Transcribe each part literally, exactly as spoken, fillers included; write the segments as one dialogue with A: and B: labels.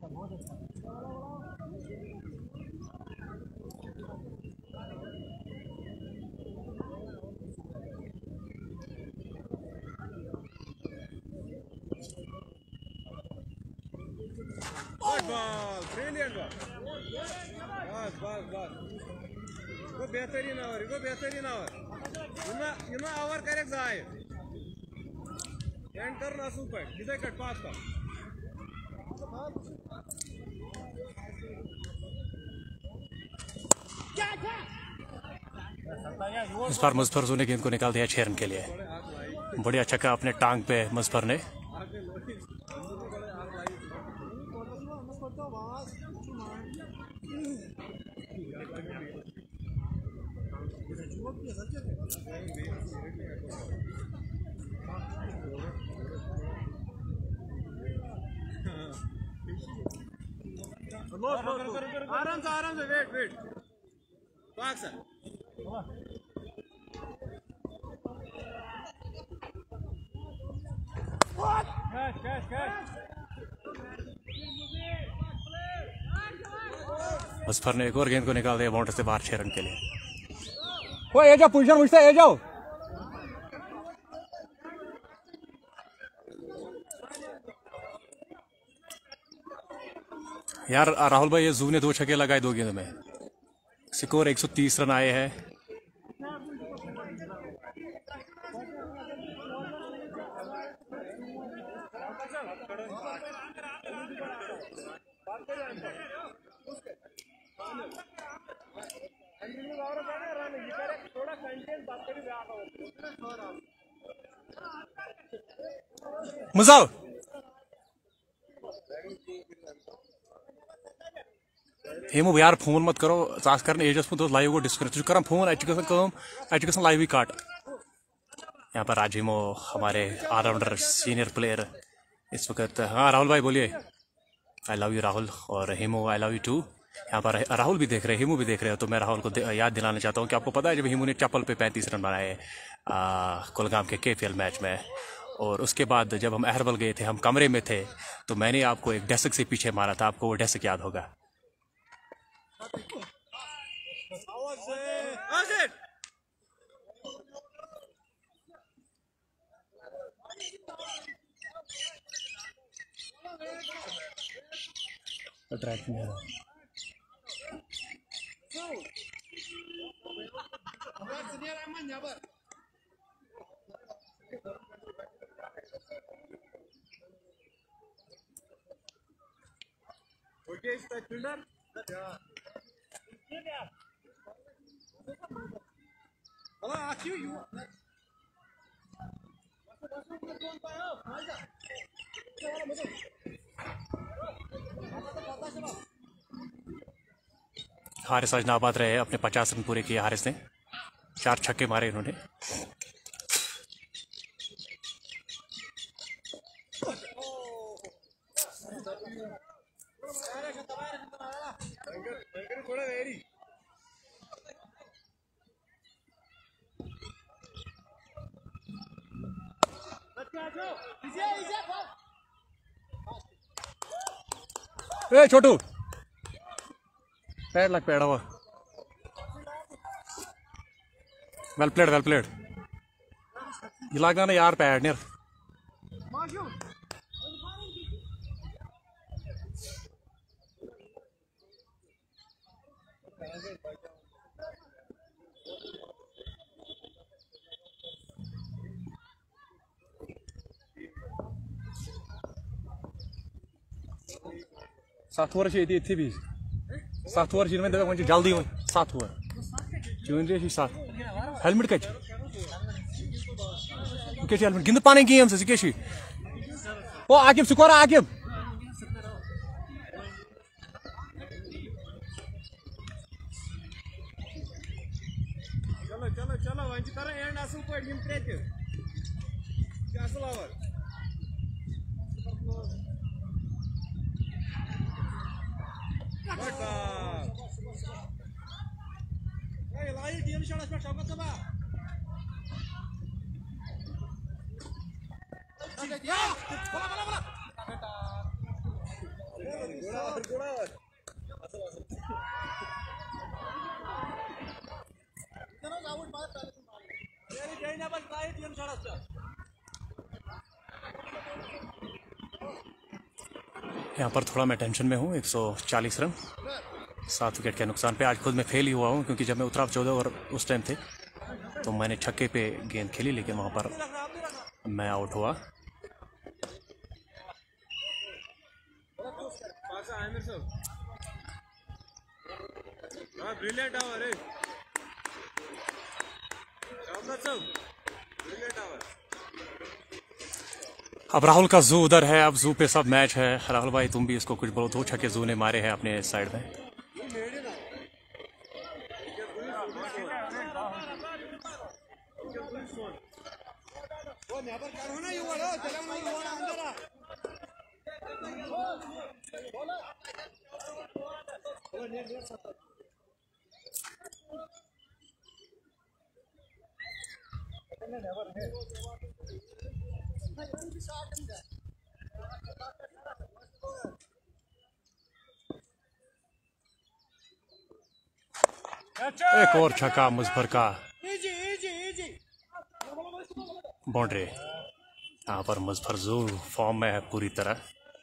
A: ball, brilliant ball. Bas, bas, bas. Go behterin avar, go behterin avar. Yuna, yuna avar correct zaay. End kar na super. Gide cut pass ka.
B: इस बार मुजफ्फर ने गेंद को निकाल दिया छह run के लिए। बढ़िया छक्का अपने टांग पे मुजफ्फर ने।
A: आराम से आराम से wait wait Pak sir catch catch catch
B: Muzaffar ने एक और गेंद को निकाल दिया बाउंड्री से बाहर छह रन के लिए।
C: ओ ए जाओ पोजीशन मुझसे ए जाओ।
B: यार राहुल भाई, ये जू ने दो छक्के लगाए दो गेंद में, स्कोर एक सौ तीस रन आए हैं। मुजाव हेमो यार फोन मत करो, चास कर एजस पे लाइव को डिस्कनेक्ट कर फोन अच गम लाइव काट। यहाँ पर आज हेमो हमारे ऑलराउंडर सीनियर प्लेयर इस वक्त। हाँ राहुल भाई बोलिए। आई लव यू राहुल, और हेमो आई लव यू टू। यहाँ पर राहुल भी देख रहे हैं, हेमू भी देख रहे हो, तो मैं राहुल को याद दिलाना चाहता हूँ कि आपको पता है जब हेमू ने चप्पल पे पैंतीस रन बनाए कुलगाम के के पी एल मैच में, और उसके बाद जब हम अहरबल गए थे, हम कमरे में थे, तो मैंने आपको एक डेस्क से पीछे मारा था, आपको वो डेस्क याद होगा।
A: Okay, strike fielder. Hello, ask you. You.
B: Haris आज नाबाद रहे, अपने पचास रन पूरे किए हारिस ने, चार छक्के मारे इन्होंने।
C: ए छोटू पैड लग पैड हुआ।
B: Well played well played. ये लगा ना यार पैड ने।
C: सात ओवर ये इतने भी सात ओवर में दबा मुझे जल्दी हुई सात ओवर चुन रही सात हेलमेट कच क्या हेलमेट गिंद पाने गेम से क्या ओ आकिब स्कोर आकिब
A: चलो चलो चलो वंच कर एंड असल पड़ यम त्रे के क्या असल ओवर बटा ए लाई टीम शॉट पे शौकत सबा या बोला बोला बोला
B: यहाँ पर थोड़ा मैं टेंशन में हूँ। एक सौ चालीस रन सात विकेट के नुकसान पे। आज खुद मैं फेल ही हुआ हूँ क्योंकि जब मैं उतरा चौदह ओवर उस टाइम थे तो मैंने छक्के पे गेंद खेली, लेकिन वहाँ पर मैं आउट हुआ।
A: ब्रिलियंट ओवर है, ब्रिलियंट ओवर।
B: अब राहुल का जू उधर है, अब जू पे सब मैच है। राहुल भाई तुम भी इसको कुछ बोलो। दो छक्के जू ने मारे हैं अपने साइड में। एक और छक्का मुजफ्फर का, बाउंड्री। यहाँ पर मुजफ्फर जू फॉर्म में है पूरी तरह।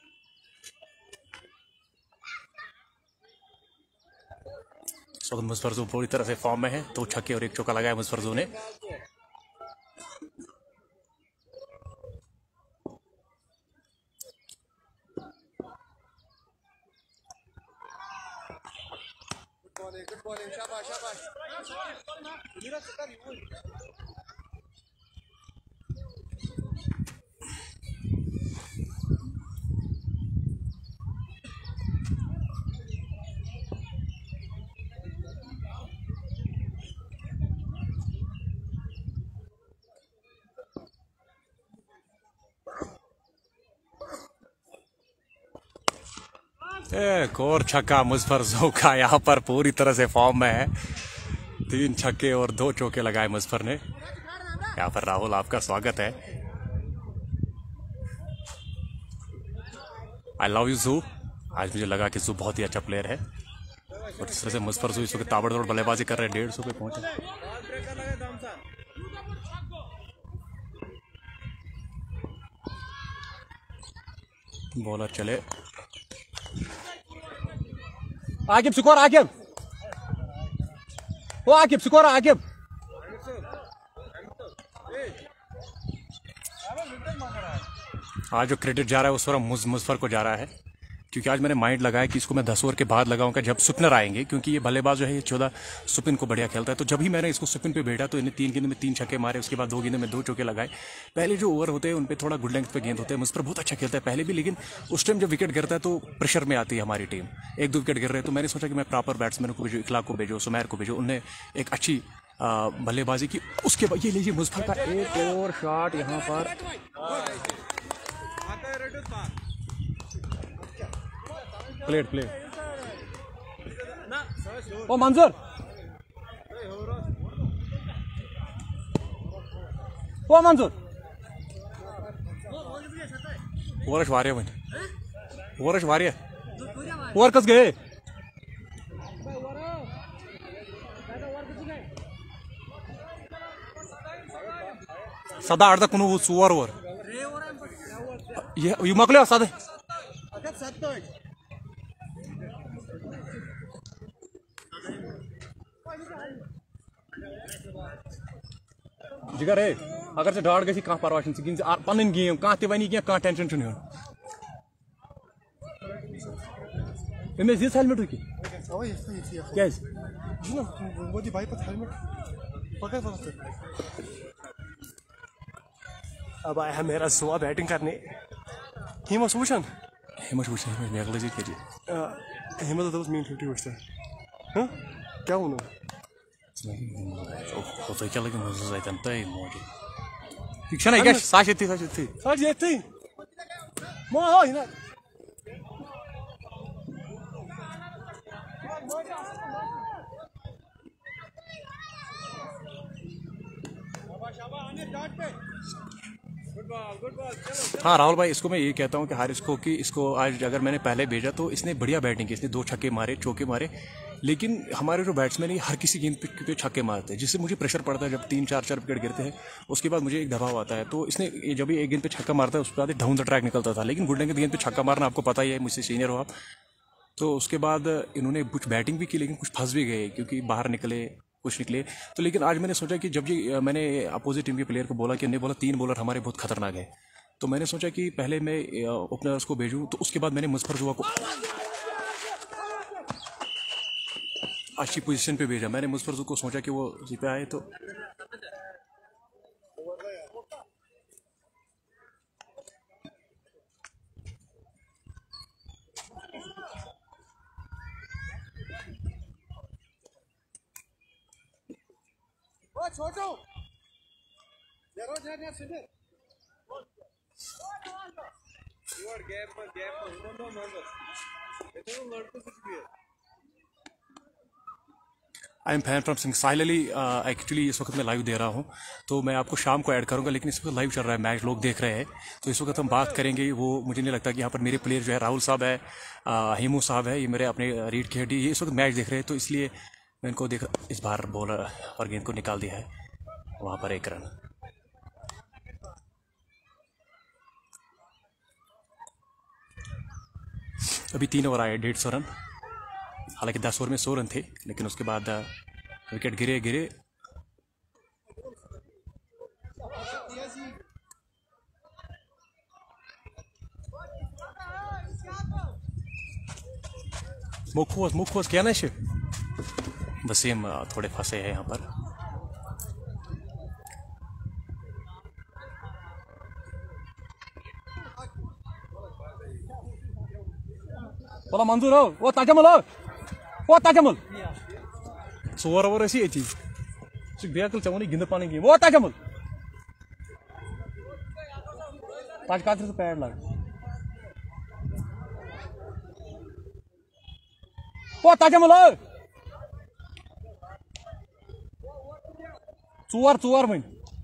B: तो मुजफ्फर जू पूरी तरह से फॉर्म में है। दो छक्के और एक चौका लगाया मुजफ्फर जू ने।
A: Good bowling, shabash, shabash.
B: एक और छक्का मुजफ्फर जू का यहाँ पर पूरी तरह से फॉर्म में है। तीन छक्के और दो चौके लगाए मुजफ्फर ने। यहाँ पर राहुल आपका स्वागत है। आई लव यू जू। आज मुझे लगा कि जू बहुत ही अच्छा प्लेयर है और इस तरह से मुजफ्फर जू इस वक्त ताबड़तोड़ बल्लेबाजी कर रहे हैं। डेढ़ सौ पे पहुंचे। बॉलर चले। आकिब स्कोर, आकिब वो आकिब स्कोर, आकिब। आज जो क्रेडिट जा रहा है उस पर मुजफ्फर को जा रहा है, क्योंकि आज मैंने माइंड लगाया कि इसको मैं दस ओवर के बाद लगाऊंगा जब स्पिनर आएंगे, क्योंकि ये बल्लेबाज जो है ये चौदह स्पिन को बढ़िया खेलता है। तो जब ही मैंने इसको स्पिन पे बैठा तो इन्हें तीन गेंद में तीन छक्के मारे, उसके बाद दो गेंद में दो चौके लगाए। पहले जो ओवर होते हैं उन पर थोड़ा गुड लेंथ पे गेंद होते हैं। मुजफ्फर बहुत अच्छा खेलता है पहले भी, लेकिन उस टाइम जब विकेट गिरता है तो प्रेशर में आती है हमारी टीम। एक दो विकेट गिर रहे हैं तो मैंने सोचा कि मैं प्रॉपर बैट्समैन को भेजो, इखलाक को भेजो, सुमैर को भेजो। उन्हें एक अच्छी बल्लेबाजी की। उसके बाद ये लीजिए मुजफ्फर का एक और शॉट यहाँ पर। प्लेट प्लेट ओ मंजूर ओ मंजूर ओवर वारिया वन ओवर वारिया ओवर कस गए। सदा अर्धा कुन ओवर ओवर ये मकले सदा जिगर है अगर से डाट गई कह परवाह पन गेम कह वन कह टेंशन हेन अमेस दिस हेलमेट क्या अब आया मेरा सुबह बैटिंग करने। हिमस वुचान हिमस वुचान मेघल जी करी हिमत दोस्त मीन फिफ्टी वुचता क्या वो तो क्या लगे मुझे जाता है मोड़ी ठीक है ना क्या साठ येती साठ येती साठ येती मो हो ही ना
A: बॉल गुड बॉल चलो।
B: हाँ राहुल भाई, इसको मैं ये कहता हूँ कि हारिस को कि इसको आज अगर मैंने पहले भेजा तो इसने बढ़िया बैटिंग की, इसने दो छक्के मारे, चौके मारे, लेकिन हमारे जो बैट्समैन है हर किसी गेंद पे, पे छक्के मारते हैं, जिससे मुझे प्रेशर पड़ता है। जब तीन चार चार विकेट गिरते हैं उसके बाद मुझे एक दबाव आता है। तो इसने जब एक गेंद पे छक्का मारता है उसके बाद डाउन द ट्रैक निकलता था, लेकिन गुडने की गेंद पे छक्का मारना आपको पता ही है, मुझसे सीनियर हो आप। तो उसके बाद इन्होंने कुछ बैटिंग भी की लेकिन कुछ फंस भी गए क्योंकि बाहर निकले, कुछ निकले। तो लेकिन आज मैंने सोचा कि जब ये मैंने अपोजिट टीम के प्लेयर को बोला कि उन्हें बोला तीन बॉलर हमारे बहुत खतरनाक है, तो मैंने सोचा कि पहले मैं ओपनर्स को भेजूं। तो उसके बाद मैंने मुजफ्फर को अच्छी पोजीशन पे भेजा। मैंने मुजफ्फर को सोचा कि वो जी पे आए। तो
A: छोटू जरो जरो सिद्धर योर गैप में गैप में नो नो नो ये तो लड़कों कुछ भी है।
B: आई एम फैन फ्रॉम सिंगसाइल अली। एक्चुअली इस वक्त मैं लाइव दे रहा हूँ, तो मैं आपको शाम को ऐड करूँगा, लेकिन इस वक्त लाइव चल रहा है, मैच लोग देख रहे हैं। तो इस वक्त हम बात करेंगे, वो मुझे नहीं लगता कि यहाँ पर मेरे प्लेयर जो है राहुल साहब है, हेमू साहब है, ये मेरे अपने रीड की हड्डी, ये इस वक्त मैच देख रहे हैं। तो इसलिए मैं इनको देख, इस बार बॉलर और गेंद को निकाल दिया है, वहाँ पर एक रन। अभी तीन ओवर आए, डेढ़ सौ रन, हालांकि दस ओवर में सौ रन थे, लेकिन उसके बाद विकेट गिरे गिरे मुखोस मुखोस क्या ना शिव वसीम थोड़े फंसे हैं यहाँ पर। बोला मंजूर हो वो ताजमल हो वो ताजमल सोर ओवर ऐसी थी बेकल चवन गिंद पानी की वो ताजमल ताज का पैड लग वो ताजमल हो चोर चोर वन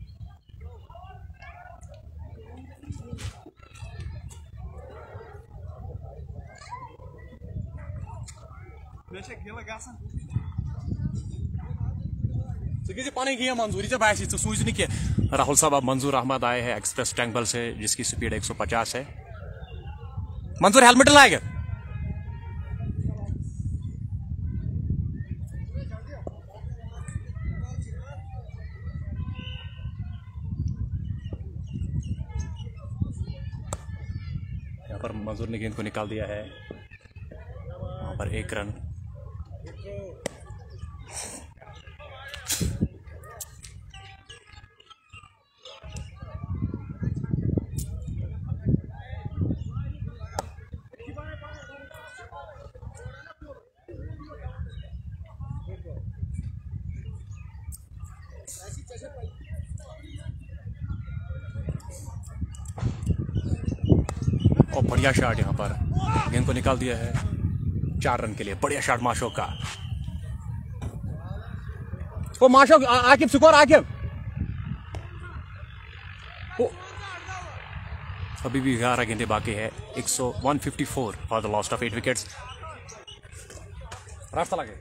B: पानी की मंजूरी से बायस सूझ नहीं किया। राहुल साहब अब मंजूर अहमद आए हैं एक्सप्रेस टैंकबल से, जिसकी स्पीड एक सौ पचास है। मंजूर हेलमेट लाएगा। यहाँ पर मंजूर ने गेंद को निकाल दिया है, वहां पर एक रन। और बढ़िया शॉट यहाँ पर, गेंद को निकाल दिया है चार रन के लिए। बढ़िया शॉट माशो का। ओ माशो आकिब स्कोर आकिब अभी भी ग्यारह गेंदे बाकी है। एक सौ one fifty four for the lost of eight wickets. रास्ता लगे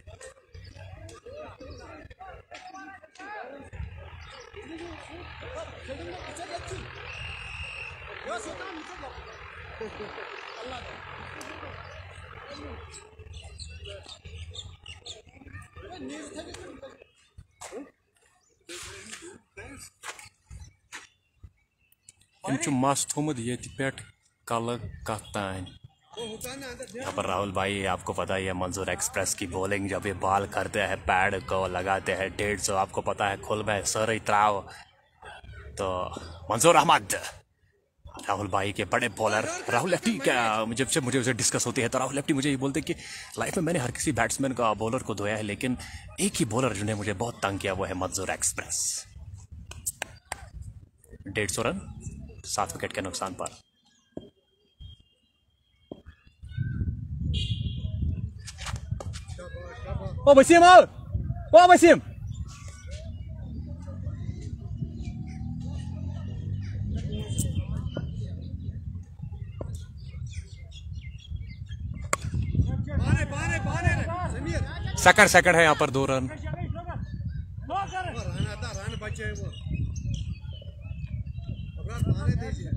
B: मस्त थोमुत ये पेट कल कतान। यहाँ पर राहुल भाई, आपको पता ही है मंजूर एक्सप्रेस की बॉलिंग, जब ये बॉल करते हैं पैड को लगाते हैं डेढ़ सौ, आपको पता है खुल में सर इतराव। तो मंजूर अहमद राहुल भाई के बड़े बॉलर। राहुल लेफ्टी क्या, जब से मुझे उसे डिस्कस होती है तो राहुल लेफ्टी मुझे ये बोलते कि लाइफ में मैंने हर किसी बैट्समैन का बॉलर को धोया है, लेकिन एक ही बॉलर जिन्हें मुझे बहुत तंग किया वो है मंजूर एक्सप्रेस। डेढ़ सौ रन सात विकेट के नुकसान पर। ओ वसीम आओ, ओ वसीम सेकंड सेकंड है यहाँ पर दो रन।
A: रन आता रन बचे वो पाने दीजिए।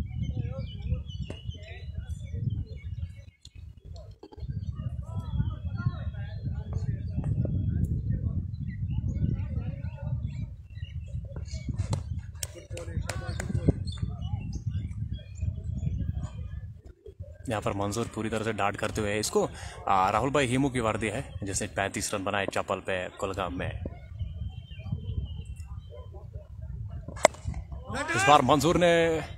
B: यहाँ पर मंजूर पूरी तरह से डांट करते हुए इसको आ, राहुल भाई हेमू की वर्दी है जिसने पैंतीस रन बनाए चपल पे कुलगाम में। इस बार मंजूर ने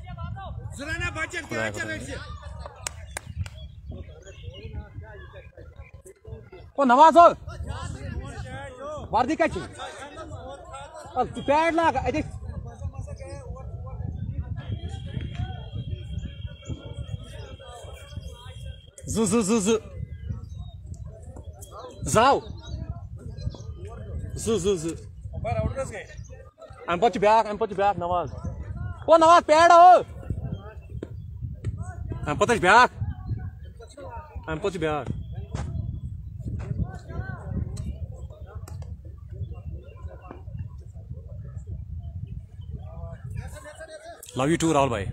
B: ओ नवाज हो वर्दी का पैड लाग Zu, zu, zu, zu. Zau. Zu, zu, zu. I'm put you back, I'm put you back, Nawaz. Oh, Nawaz, pad ho. I'm put you back. I'm put you back. Love you too, Rahul bhai.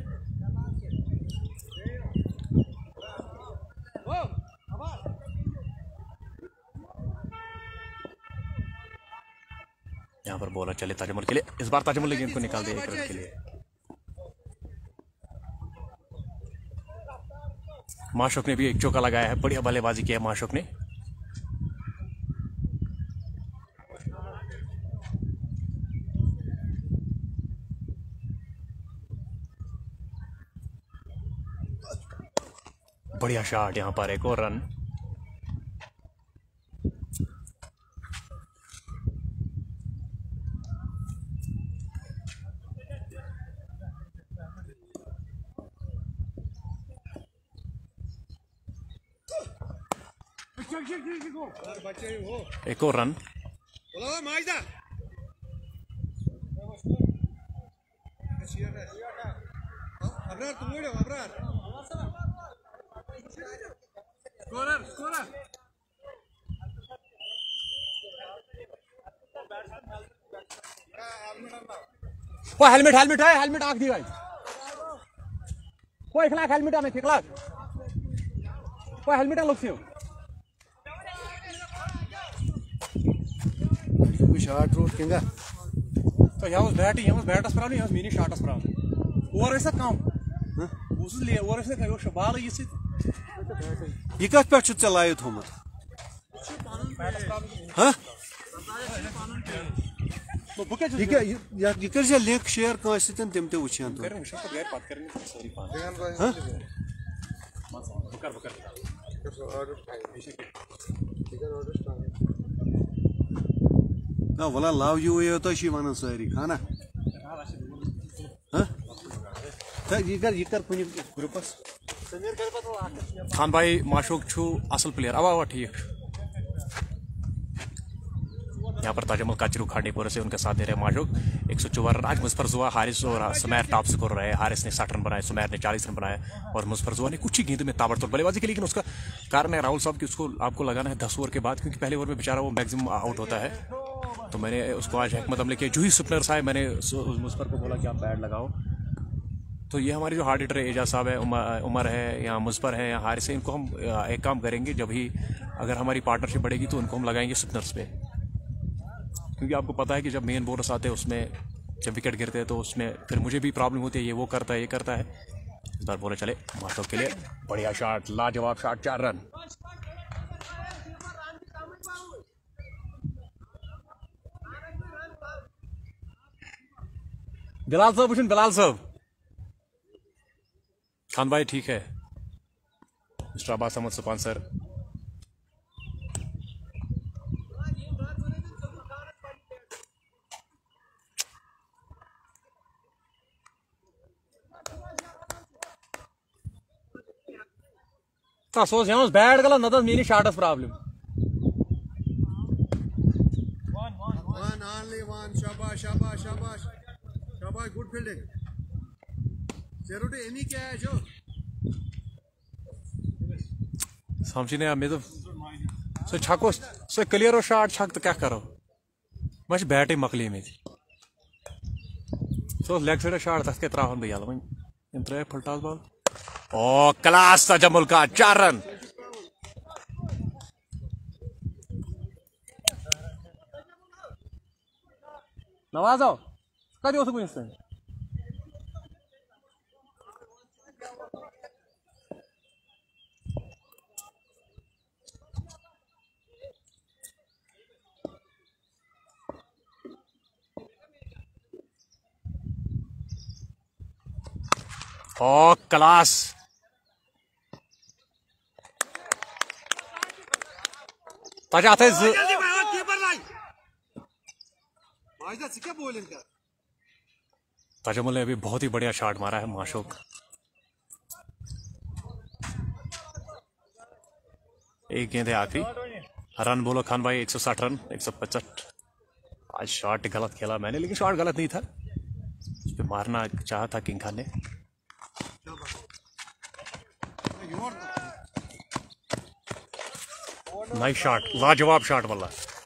B: यहाँ पर bowler चले ताजमल के लिए। इस बार ताजमल ने गेंद को निकाल दिया एक रन के लिए। माशुक ने भी एक चौका लगाया है, बढ़िया बल्लेबाजी की है माशुक ने। बढ़िया शॉट, यहाँ पर एक और रन। एक और रन। वो हेलमेट हेलमेट है हेलमेट आख दी भाई वो एक लाख हेलमेट आने एक लाख वो हेलमेट लोग से
A: शॉट रोड केंगा
B: तो यहाँ बैट यहाँ बैटस पर यहाँ मिनी शॉटस पर और ऐसा काम उस लिए और ऐसे कहो शबाल ये से
A: ये कत पे चलायो थोमत हां तो बुके ये या ये कर जे लिंक शेयर कांसे तन तम ते वछन तो
B: करें तो गैर बात करनी सॉरी पान
A: हां
B: बुकर बुकर
A: ना वाला लव यू ये तो शी वन सारी खाना हां त ये कर ये कर कुनी ग्रुपस
B: खान भाई माशूक छु असल प्लेयर अब आवा ठीक। यहाँ पर ताजमल काचरू खाड़ीपुर से उनके साथ दे रहे माशूक एक सौ चौवन रन। आज मुजफरजुआ हारिस और सुमैर टॉप स्कोर रहे। हारिस ने साठ रन बनाए, सुमैर ने चालीस रन बनाए और मुजफरजुआ ने कुछ ही गेंद में ताबड़तोड़ बल्लेबाजी की। लेकिन उसका कारण है राहुल साहब कि उसको आपको लगाना है दस ओवर के बाद, क्योंकि पहले ओवर में बेचारा वो मैक्सिमम आउट होता है। तो मैंने उसको आज हिकमत अमले के जो ही स्पिनर्स आए मैंने मुजफर को बोला कि आप बैट लगाओ। तो ये हमारी जो हार्ड हिटर है एजाज साहब है, उमर है या मुजफर है या हारिस है, इनको हम एक काम करेंगे जब ही अगर हमारी पार्टनरशिप बढ़ेगी तो उनको हम लगाएंगे स्पिनर्स पे, क्योंकि आपको पता है कि जब मेन बॉलर्स आते हैं उसमें जब विकेट गिरते हैं तो उसमें फिर मुझे भी प्रॉब्लम होती है, ये वो करता है ये करता है। इस बार बॉलर चले माशूक के लिए, बढ़िया शॉट, लाजवाब शॉट, चार रन। बिलाल साहब पूछें, बिलाल साहब। खान भाई ठीक है, मिस्टर अब्बास अहमद सुपान सर। सोच यहाँ बैट गला न मेरी शार्टस प्रॉब्लम
A: शाबाश शाबाश शाबाश शाबाश गुड फील्डिंग एनी क्या है जो
B: समझी नहीं मैं तो सो छको सो क्लियरो शॉट छक तो क्या करो मैं बैट मकली में सो लेग साइड शॉट तक के त्राहन बह वन इन त्रे फुलटास बॉल ओ क्लास तजमुल का चार रन नवाजो कद वुनस ओ क्लास ताजा आते तजमुल ने अभी बहुत ही बढ़िया शॉट मारा है माशूक एक गेंद है आखिरी रन बोलो खान भाई एक सौ साठ रन एक सौ पचहत्तर आज शॉट गलत खेला मैंने लेकिन शॉट गलत नहीं था उस पर मारना चाहा था किंग खान ने नाइस शॉट लाजवाब शॉट वाला